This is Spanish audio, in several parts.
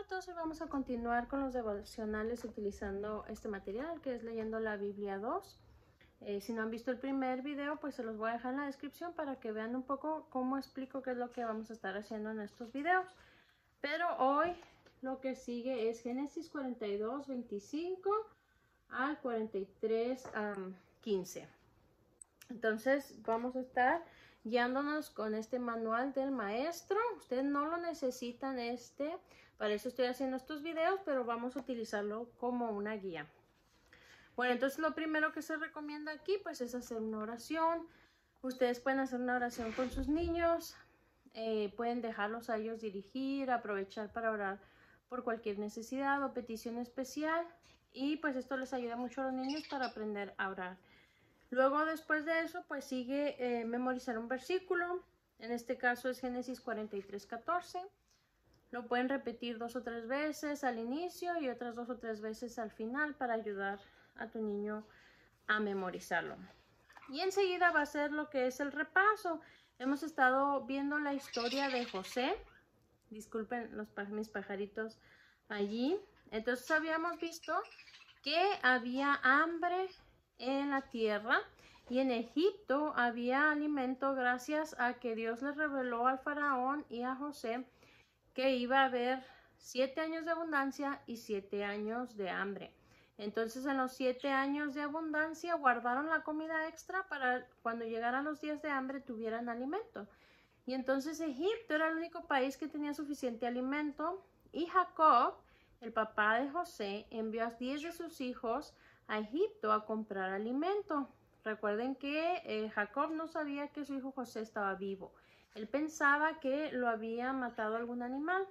entonces vamos a continuar con los devocionales utilizando este material que es leyendo la Biblia 2. Si no han visto el primer video, pues se los voy a dejar en la descripción para que vean un poco cómo explico qué es lo que vamos a estar haciendo en estos videos. Pero hoy lo que sigue es Génesis 42, 25 al 43, 15. Entonces vamos a estar guiándonos con este manual del maestro. Ustedes no lo necesitan para eso estoy haciendo estos videos, pero vamos a utilizarlo como una guía. Bueno, entonces lo primero que se recomienda aquí pues es hacer una oración. Ustedes pueden hacer una oración con sus niños, pueden dejarlos a ellos dirigir, aprovechar para orar por cualquier necesidad o petición especial, y pues esto les ayuda mucho a los niños para aprender a orar. Luego, después de eso, pues sigue memorizar un versículo. En este caso es Génesis 43, 14. Lo pueden repetir 2 o 3 veces al inicio y otras 2 o 3 veces al final para ayudar a tu niño a memorizarlo. Y enseguida va a ser lo que es el repaso. Hemos estado viendo la historia de José. Disculpen mis pajaritos allí. Entonces habíamos visto que había hambre en la tierra y en Egipto había alimento gracias a que Dios les reveló al faraón y a José que iba a haber 7 años de abundancia y 7 años de hambre. Entonces en los 7 años de abundancia guardaron la comida extra para cuando llegaran los días de hambre tuvieran alimento. Y entonces Egipto era el único país que tenía suficiente alimento, y Jacob, el papá de José, envió a 10 de sus hijos a Egipto a comprar alimento. Recuerden que Jacob no sabía que su hijo José estaba vivo. Él pensaba que lo había matado algún animal.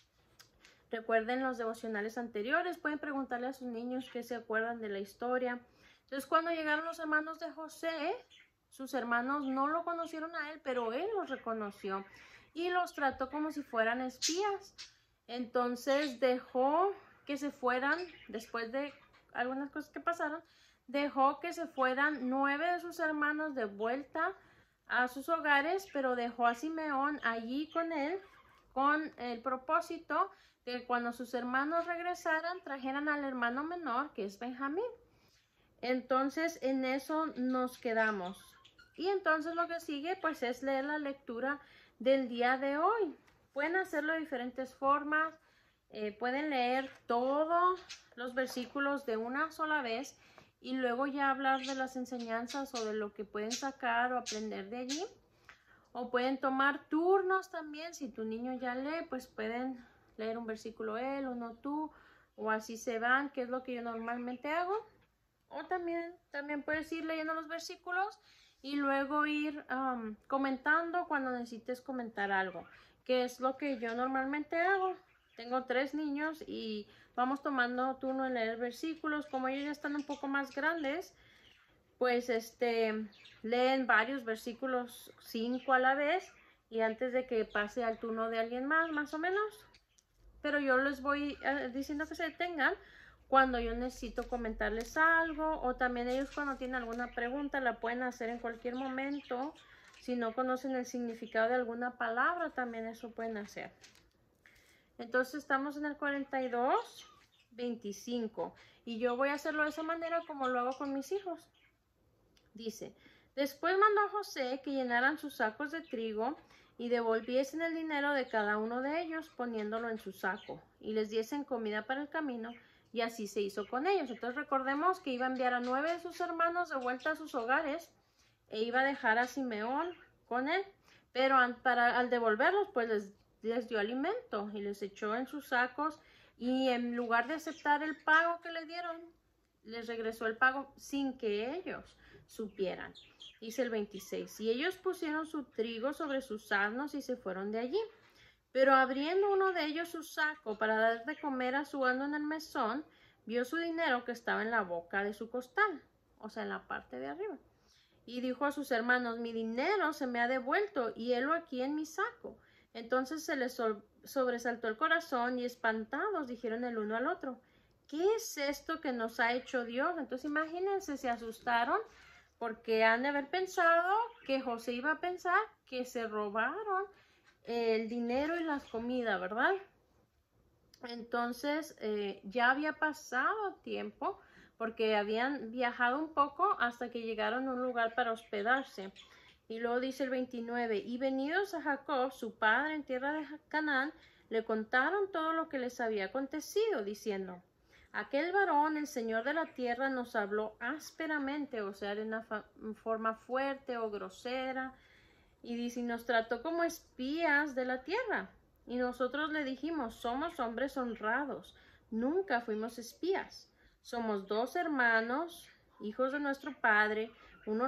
Recuerden los devocionales anteriores, pueden preguntarle a sus niños que se acuerdan de la historia. Entonces, cuando llegaron los hermanos de José, sus hermanos no lo conocieron a él, pero él los reconoció y los trató como si fueran espías. Entonces dejó que se fueran, después de algunas cosas que pasaron, dejó que se fueran 9 de sus hermanos de vuelta a sus hogares, pero dejó a Simeón allí con él, con el propósito de que cuando sus hermanos regresaran, trajeran al hermano menor, que es Benjamín. Entonces, en eso nos quedamos. Y entonces lo que sigue, pues, es leer la lectura del día de hoy. Pueden hacerlo de diferentes formas. Pueden leer todos los versículos de una sola vez y luego ya hablar de las enseñanzas o de lo que pueden sacar o aprender de allí. O pueden tomar turnos también. Si tu niño ya lee, pues pueden leer un versículo él, uno tú, o así se van, que es lo que yo normalmente hago. O también puedes ir leyendo los versículos y luego ir comentando cuando necesites comentar algo, que es lo que yo normalmente hago. Tengo 3 niños y vamos tomando turno en leer versículos. Como ellos ya están un poco más grandes, pues leen varios versículos, 5 a la vez, y antes de que pase al turno de alguien más o menos. Pero yo les voy diciendo que se detengan cuando yo necesito comentarles algo, o también ellos cuando tienen alguna pregunta la pueden hacer en cualquier momento. Si no conocen el significado de alguna palabra, también eso pueden hacer. Entonces estamos en el 42, 25, y yo voy a hacerlo de esa manera como lo hago con mis hijos. Dice: después mandó a José que llenaran sus sacos de trigo y devolviesen el dinero de cada uno de ellos poniéndolo en su saco, y les diesen comida para el camino, y así se hizo con ellos. Entonces recordemos que iba a enviar a 9 de sus hermanos de vuelta a sus hogares e iba a dejar a Simeón con él, pero al devolverlos pues les dio alimento y les echó en sus sacos, y en lugar de aceptar el pago que le dieron, les regresó el pago sin que ellos supieran. Dice el 26, y ellos pusieron su trigo sobre sus asnos y se fueron de allí. Pero abriendo uno de ellos su saco para dar de comer a su asno en el mesón, vio su dinero que estaba en la boca de su costal, o sea, en la parte de arriba. Y dijo a sus hermanos: mi dinero se me ha devuelto y helo aquí en mi saco. Entonces se les sobresaltó el corazón y espantados dijeron el uno al otro: ¿qué es esto que nos ha hecho Dios? Entonces imagínense, se asustaron porque han de haber pensado que José iba a pensar que se robaron el dinero y las comidas, ¿verdad? Entonces ya había pasado tiempo porque habían viajado un poco hasta que llegaron a un lugar para hospedarse. Y luego dice el 29, y venidos a Jacob, su padre en tierra de Canaán, le contaron todo lo que les había acontecido, diciendo, aquel varón, el Señor de la tierra, nos habló ásperamente, o sea, de una forma fuerte o grosera, y dice, y nos trató como espías de la tierra. Y nosotros le dijimos, somos hombres honrados, nunca fuimos espías. Somos 2 hermanos, hijos de nuestro padre, uno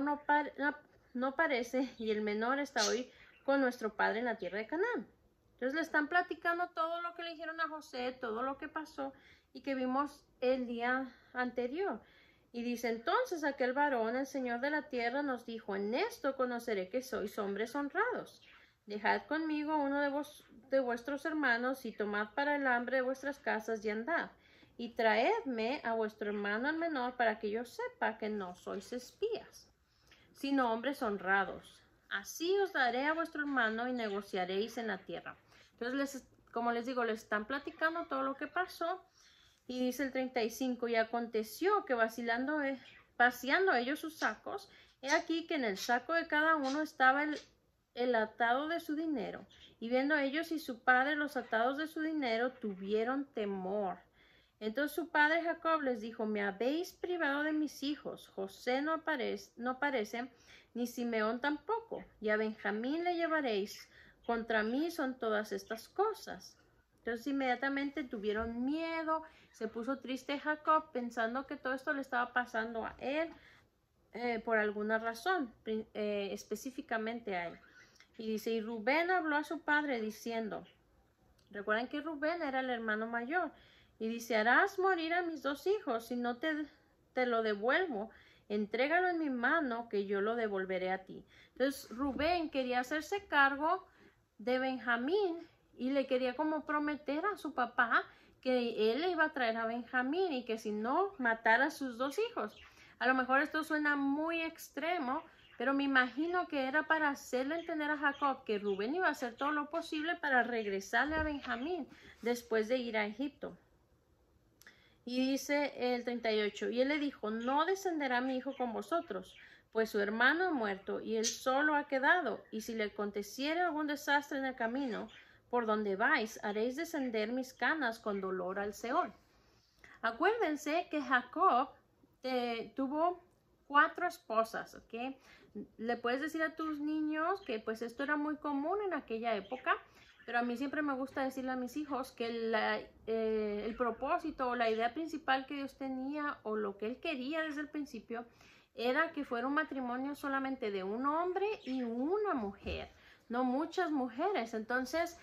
no parece y el menor está hoy con nuestro padre en la tierra de Canaán. Entonces le están platicando todo lo que le dijeron a José, todo lo que pasó y que vimos el día anterior. Y dice, entonces aquel varón, el Señor de la tierra, nos dijo, en esto conoceré que sois hombres honrados. Dejad conmigo uno de vuestros hermanos y tomad para el hambre de vuestras casas y andad. Y traedme a vuestro hermano el menor para que yo sepa que no sois espías, sino hombres honrados. Así os daré a vuestro hermano y negociaréis en la tierra. Entonces, como les digo, les están platicando todo lo que pasó. Y dice el 35, y aconteció que vaciando ellos sus sacos, he aquí que en el saco de cada uno estaba el atado de su dinero. Y viendo ellos y su padre los atados de su dinero, tuvieron temor. Entonces su padre Jacob les dijo, me habéis privado de mis hijos. José no parece, ni Simeón tampoco. Y a Benjamín le llevaréis. Contra mí son todas estas cosas. Entonces inmediatamente tuvieron miedo. Se puso triste Jacob pensando que todo esto le estaba pasando a él por alguna razón, específicamente a él. Y dice, y Rubén habló a su padre diciendo, recuerden que Rubén era el hermano mayor, y dice, harás morir a mis 2 hijos, si no te lo devuelvo, entrégalo en mi mano, que yo lo devolveré a ti. Entonces Rubén quería hacerse cargo de Benjamín, y le quería como prometer a su papá que él le iba a traer a Benjamín, y que si no, matara a sus 2 hijos. A lo mejor esto suena muy extremo, pero me imagino que era para hacerle entender a Jacob que Rubén iba a hacer todo lo posible para regresarle a Benjamín después de ir a Egipto. Y dice el 38, y él le dijo, no descenderá mi hijo con vosotros, pues su hermano ha muerto y él solo ha quedado, y si le aconteciere algún desastre en el camino, por donde vais, haréis descender mis canas con dolor al Seol. Acuérdense que Jacob tuvo 4 esposas, ¿ok? Le puedes decir a tus niños que pues esto era muy común en aquella época, pero a mí siempre me gusta decirle a mis hijos que el propósito o la idea principal que Dios tenía o lo que Él quería desde el principio era que fuera un matrimonio solamente de un hombre y una mujer, no muchas mujeres. Entonces,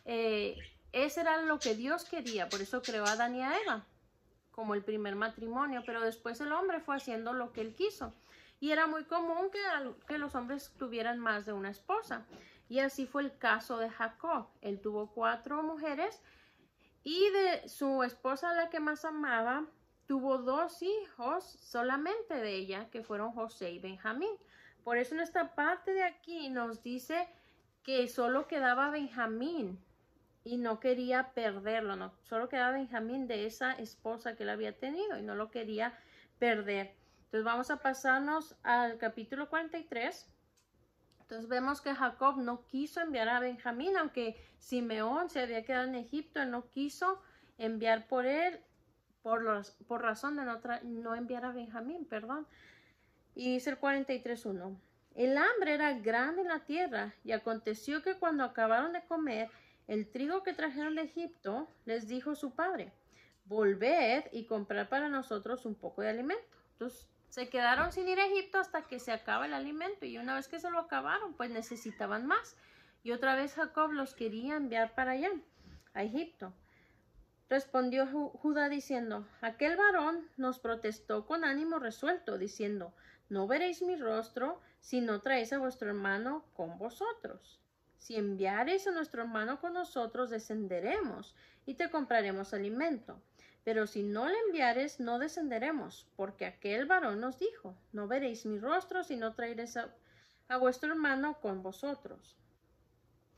ese era lo que Dios quería, por eso creó a Adán y a Eva como el primer matrimonio, pero después el hombre fue haciendo lo que él quiso. Y era muy común que los hombres tuvieran más de una esposa. Y así fue el caso de Jacob. Él tuvo 4 mujeres y de su esposa, la que más amaba, tuvo 2 hijos solamente de ella, que fueron José y Benjamín. Por eso en esta parte de aquí nos dice que solo quedaba Benjamín y no quería perderlo, no, solo quedaba Benjamín de esa esposa que él había tenido y no lo quería perder. Entonces vamos a pasarnos al capítulo 43. Entonces vemos que Jacob no quiso enviar a Benjamín, aunque Simeón se había quedado en Egipto, él no quiso enviar por él, por razón de no enviar a Benjamín, perdón. Y dice el 43:1. El hambre era grande en la tierra, y aconteció que cuando acabaron de comer el trigo que trajeron de Egipto, les dijo su padre, volved y comprad para nosotros un poco de alimento. Entonces se quedaron sin ir a Egipto hasta que se acaba el alimento, y una vez que se lo acabaron, pues necesitaban más. Y otra vez Jacob los quería enviar para allá, a Egipto. Respondió Judá diciendo, aquel varón nos protestó con ánimo resuelto, diciendo, no veréis mi rostro si no traéis a vuestro hermano con vosotros. Si enviareis a nuestro hermano con nosotros, descenderemos y te compraremos alimento. Pero si no le enviares, no descenderemos, porque aquel varón nos dijo, no veréis mi rostro si no traeréis a vuestro hermano con vosotros.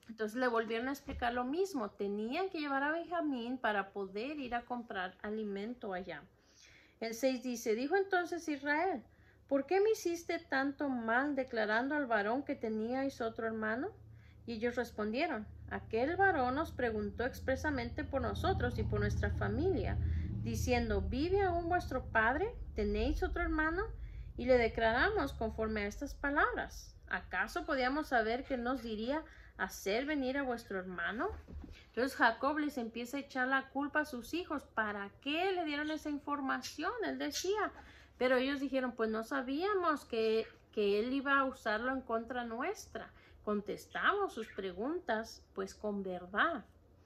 Entonces le volvieron a explicar lo mismo. Tenían que llevar a Benjamín para poder ir a comprar alimento allá. El 6 dice, dijo entonces Israel, ¿por qué me hiciste tanto mal declarando al varón que teníais otro hermano? Y ellos respondieron, aquel varón nos preguntó expresamente por nosotros y por nuestra familia, diciendo, ¿vive aún vuestro padre? ¿Tenéis otro hermano? Y le declaramos conforme a estas palabras. ¿Acaso podíamos saber que nos diría hacer venir a vuestro hermano? Entonces Jacob les empieza a echar la culpa a sus hijos. ¿Para qué le dieron esa información? Él decía, pero ellos dijeron, pues no sabíamos que él iba a usarlo en contra nuestra. Contestamos sus preguntas, pues con verdad.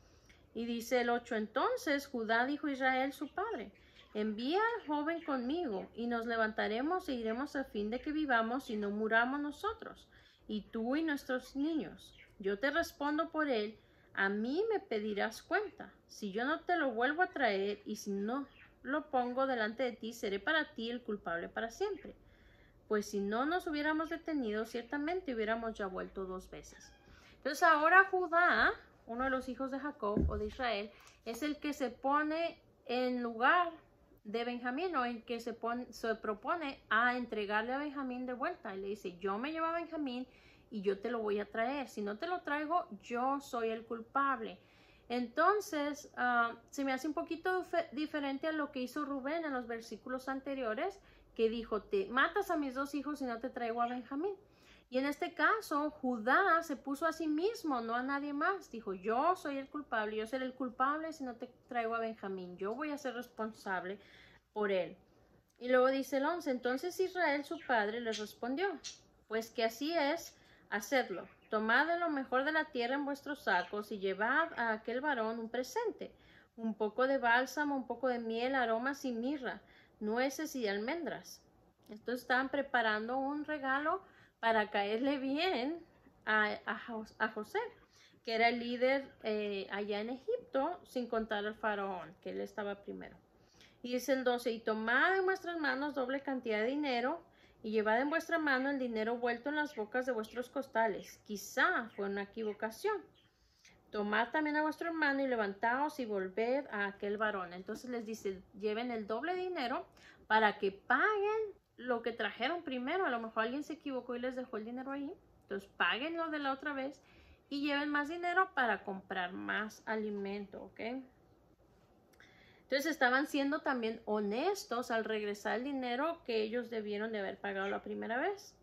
Y dice el 8, entonces Judá dijo a Israel su padre, envía al joven conmigo y nos levantaremos e iremos a fin de que vivamos y no muramos nosotros, y tú y nuestros niños. Yo te respondo por él, a mí me pedirás cuenta. Si yo no te lo vuelvo a traer y si no lo pongo delante de ti, seré para ti el culpable para siempre. Pues si no nos hubiéramos detenido, ciertamente hubiéramos ya vuelto 2 veces. Entonces ahora Judá, uno de los hijos de Jacob o de Israel, es el que se pone en lugar de Benjamín o en que se propone a entregarle a Benjamín de vuelta. Y le dice, yo me llevo a Benjamín y yo te lo voy a traer. Si no te lo traigo, yo soy el culpable. Entonces, se me hace un poquito diferente a lo que hizo Rubén en los versículos anteriores, que dijo, te matas a mis 2 hijos y no te traigo a Benjamín. Y en este caso, Judá se puso a sí mismo, no a nadie más. Dijo, yo soy el culpable, yo seré el culpable si no te traigo a Benjamín. Yo voy a ser responsable por él. Y luego dice el 11, entonces Israel su padre le respondió, pues que así es, hacedlo. Tomad de lo mejor de la tierra en vuestros sacos y llevad a aquel varón un presente, un poco de bálsamo, un poco de miel, aromas y mirra, nueces y almendras. Entonces estaban preparando un regalo para caerle bien a José, que era el líder allá en Egipto, sin contar al faraón, que él estaba primero. Y dice el 12, y tomad en vuestras manos doble cantidad de dinero, y llevad en vuestra mano el dinero vuelto en las bocas de vuestros costales. Quizá fue una equivocación. Tomad también a vuestro hermano y levantaos y volved a aquel varón. Entonces les dice, lleven el doble dinero para que paguen lo que trajeron primero. A lo mejor alguien se equivocó y les dejó el dinero ahí. Entonces páguenlo de la otra vez y lleven más dinero para comprar más alimento, ¿ok? Entonces estaban siendo también honestos al regresar el dinero que ellos debieron de haber pagado la primera vez.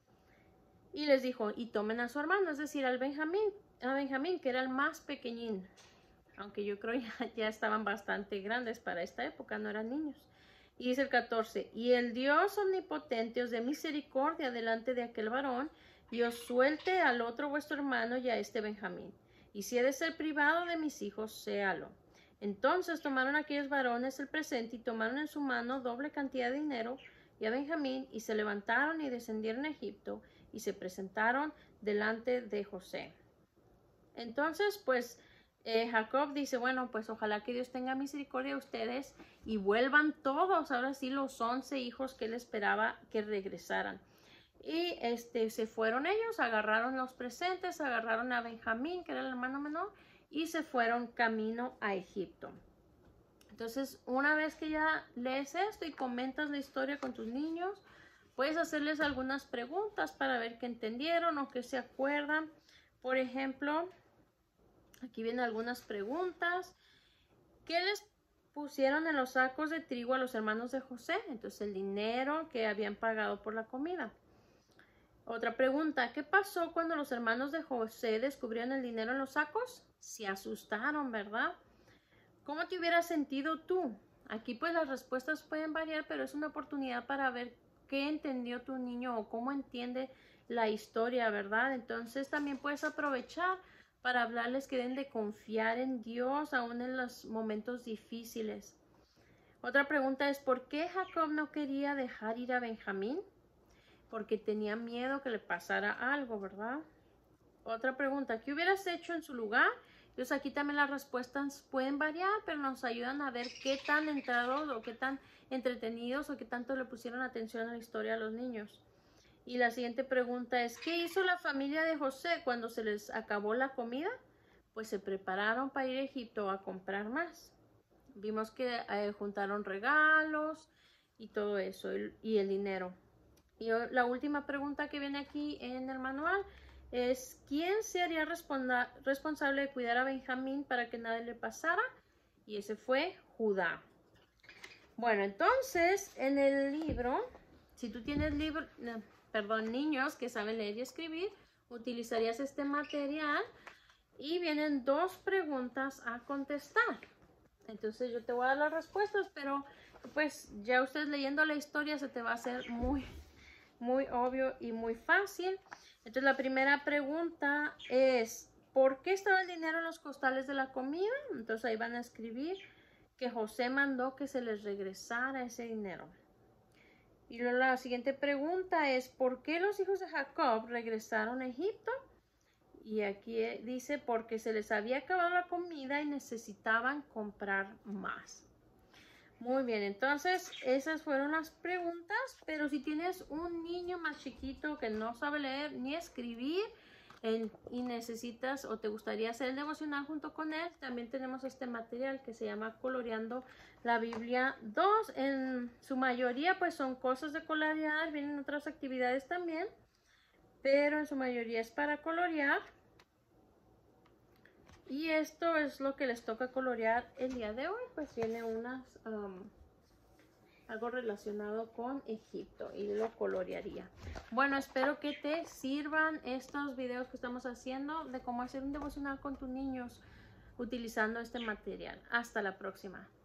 Y les dijo, y tomen a su hermano, es decir, a Benjamín, que era el más pequeñín. Aunque yo creo ya estaban bastante grandes para esta época, no eran niños. Y dice el 14, y el Dios omnipotente os dé misericordia delante de aquel varón, y os suelte al otro vuestro hermano y a este Benjamín. Y si he de ser privado de mis hijos, séalo. Entonces tomaron aquellos varones el presente y tomaron en su mano doble cantidad de dinero y a Benjamín, y se levantaron y descendieron a Egipto y se presentaron delante de José. Entonces, pues, Jacob dice, bueno, pues ojalá que Dios tenga misericordia de ustedes y vuelvan todos, ahora sí, los 11 hijos que él esperaba que regresaran. Y se fueron ellos, agarraron los presentes, agarraron a Benjamín, que era el hermano menor, y se fueron camino a Egipto. Entonces, una vez que ya lees esto y comentas la historia con tus niños, puedes hacerles algunas preguntas para ver qué entendieron o qué se acuerdan. Por ejemplo, aquí vienen algunas preguntas. ¿Qué les pusieron en los sacos de trigo a los hermanos de José? Entonces, el dinero que habían pagado por la comida. Otra pregunta, ¿qué pasó cuando los hermanos de José descubrieron el dinero en los sacos? Se asustaron, ¿verdad? ¿Cómo te hubieras sentido tú? Aquí pues las respuestas pueden variar, pero es una oportunidad para ver qué entendió tu niño o cómo entiende la historia, ¿verdad? Entonces también puedes aprovechar para hablarles que deben de confiar en Dios aún en los momentos difíciles. Otra pregunta es, ¿por qué Jacob no quería dejar ir a Benjamín? Porque tenía miedo que le pasara algo, ¿verdad? Otra pregunta, ¿qué hubieras hecho en su lugar? Entonces aquí también las respuestas pueden variar, pero nos ayudan a ver qué tan entrados o qué tan entretenidos o qué tanto le pusieron atención a la historia a los niños. Y la siguiente pregunta es, ¿qué hizo la familia de José cuando se les acabó la comida? Pues se prepararon para ir a Egipto a comprar más. Vimos que juntaron regalos y todo eso, y el dinero. Y la última pregunta que viene aquí en el manual es, ¿quién se haría responsable de cuidar a Benjamín para que nada le pasara? Y ese fue Judá. Bueno, entonces, en el libro, si tú tienes niños que saben leer y escribir, utilizarías este material y vienen 2 preguntas a contestar. Entonces yo te voy a dar las respuestas, pero pues ya ustedes leyendo la historia se te va a hacer muy obvio y muy fácil. Entonces la primera pregunta es, ¿por qué estaba el dinero en los costales de la comida? Entonces ahí van a escribir que José mandó que se les regresara ese dinero. Y luego la siguiente pregunta es, ¿por qué los hijos de Jacob regresaron a Egipto? Y aquí dice, porque se les había acabado la comida y necesitaban comprar más. Muy bien, entonces esas fueron las preguntas, pero si tienes un niño más chiquito que no sabe leer ni escribir y necesitas o te gustaría hacer el devocional junto con él, también tenemos este material que se llama Coloreando la Biblia 2. En su mayoría pues son cosas de colorear, vienen otras actividades también, pero en su mayoría es para colorear. Y esto es lo que les toca colorear el día de hoy, pues viene algo relacionado con Egipto y lo colorearía. Bueno, espero que te sirvan estos videos que estamos haciendo de cómo hacer un devocional con tus niños utilizando este material. Hasta la próxima.